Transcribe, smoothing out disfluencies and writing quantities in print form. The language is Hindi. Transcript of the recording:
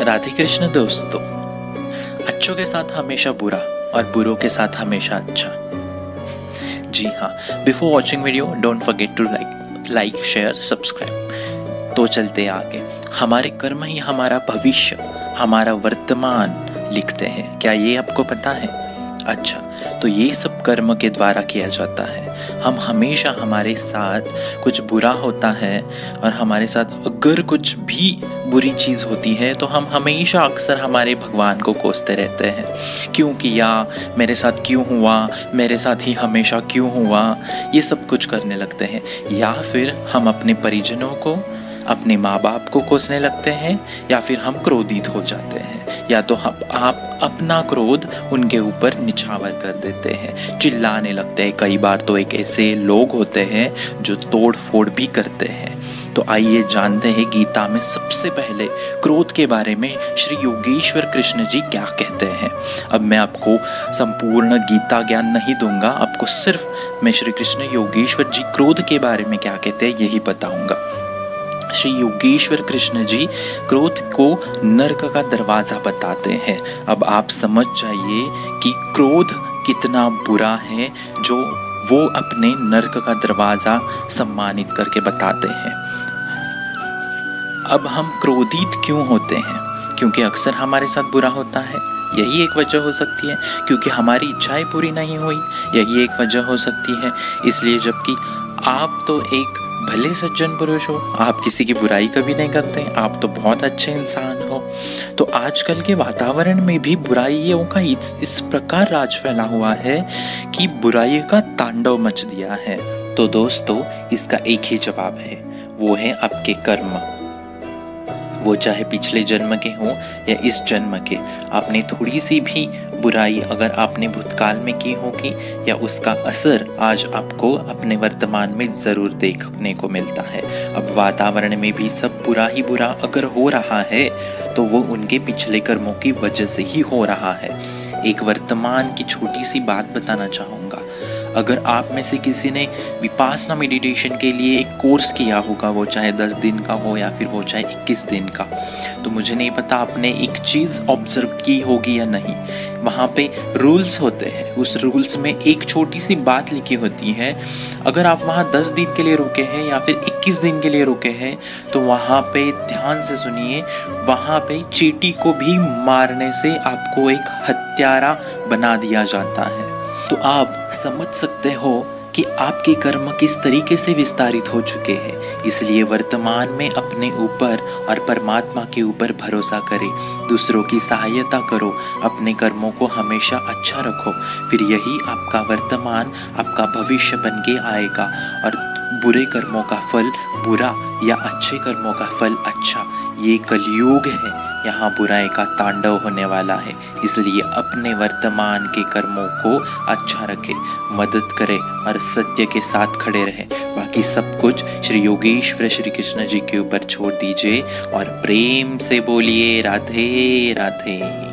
राधे कृष्ण दोस्तों, अच्छों के साथ हमेशा बुरा और बुरों के साथ हमेशा अच्छा। जी हाँ, before watching video don't forget to like share subscribe. तो चलते आगे। हमारे कर्म ही हमारा भविष्य, हमारा वर्तमान लिखते हैं। क्या ये आपको पता है? अच्छा, तो ये सब कर्म के द्वारा किया जाता है। हम हमेशा, हमारे साथ कुछ बुरा होता है और हमारे साथ अगर कुछ भी बुरी चीज़ होती है तो हम हमेशा अक्सर हमारे भगवान को कोसते रहते हैं। क्योंकि या मेरे साथ क्यों हुआ, मेरे साथ ही हमेशा क्यों हुआ, ये सब कुछ करने लगते हैं। या फिर हम अपने परिजनों को, अपने माँ बाप को कोसने लगते हैं, या फिर हम क्रोधित हो जाते हैं, या तो आप अपना क्रोध उनके ऊपर निछावर कर देते हैं, चिल्लाने लगते हैं। कई बार तो एक ऐसे लोग होते हैं जो तोड़ फोड़ भी करते हैं। तो आइए जानते हैं गीता में सबसे पहले क्रोध के बारे में श्री योगेश्वर कृष्ण जी क्या कहते हैं। अब मैं आपको संपूर्ण गीता ज्ञान नहीं दूंगा, आपको सिर्फ मैं श्री कृष्ण योगेश्वर जी क्रोध के बारे में क्या कहते हैं यही बताऊंगा। श्री योगेश्वर कृष्ण जी क्रोध को नरक का दरवाजा बताते हैं। अब आप समझ जाइए कि क्रोध कितना बुरा है, जो वो अपने नरक का दरवाजा सम्मानित करके बताते हैं। अब हम क्रोधित क्यों होते हैं? क्योंकि अक्सर हमारे साथ बुरा होता है, यही एक वजह हो सकती है। क्योंकि हमारी इच्छाएं पूरी नहीं हुई, यही एक वजह हो सकती है। इसलिए जबकि आप तो एक भले सज्जन पुरुष हो, आप किसी की बुराई कभी नहीं करते, आप तो बहुत अच्छे इंसान हो। तो आजकल के वातावरण में भी बुराइयों का इस प्रकार राज फैला हुआ है कि बुराई का तांडव मच दिया है। तो दोस्तों, इसका एक ही जवाब है, वो है आपके कर्म। वो चाहे पिछले जन्म के हों या इस जन्म के। आपने थोड़ी सी भी बुराई अगर आपने भूतकाल में की होगी, या उसका असर आज आपको अपने वर्तमान में ज़रूर देखने को मिलता है। अब वातावरण में भी सब बुरा ही बुरा अगर हो रहा है तो वो उनके पिछले कर्मों की वजह से ही हो रहा है। एक वर्तमान की छोटी सी बात बताना चाहूँगा। अगर आप में से किसी ने विपासना मेडिटेशन के लिए एक कोर्स किया होगा, वो चाहे 10 दिन का हो या फिर वो चाहे 21 दिन का, तो मुझे नहीं पता आपने एक चीज़ ऑब्जर्व की होगी या नहीं। वहाँ पे रूल्स होते हैं, उस रूल्स में एक छोटी सी बात लिखी होती है। अगर आप वहाँ 10 दिन के लिए रुके हैं या फिर 21 दिन के लिए रुके हैं, तो वहाँ पे ध्यान से सुनिए, वहाँ पे चींटी को भी मारने से आपको एक हत्यारा बना दिया जाता है। तो आप समझ सकते हो कि आपके कर्म किस तरीके से विस्तारित हो चुके हैं। इसलिए वर्तमान में अपने ऊपर और परमात्मा के ऊपर भरोसा करें, दूसरों की सहायता करो, अपने कर्मों को हमेशा अच्छा रखो। फिर यही आपका वर्तमान, आपका भविष्य बन के आएगा। और बुरे कर्मों का फल बुरा या अच्छे कर्मों का फल अच्छा, ये कलयुग है, यहाँ बुराई का तांडव होने वाला है। इसलिए अपने वर्तमान के कर्मों को अच्छा रखें, मदद करें और सत्य के साथ खड़े रहें। बाकी सब कुछ श्री योगेश्वर श्री कृष्ण जी के ऊपर छोड़ दीजिए और प्रेम से बोलिए राधे राधे।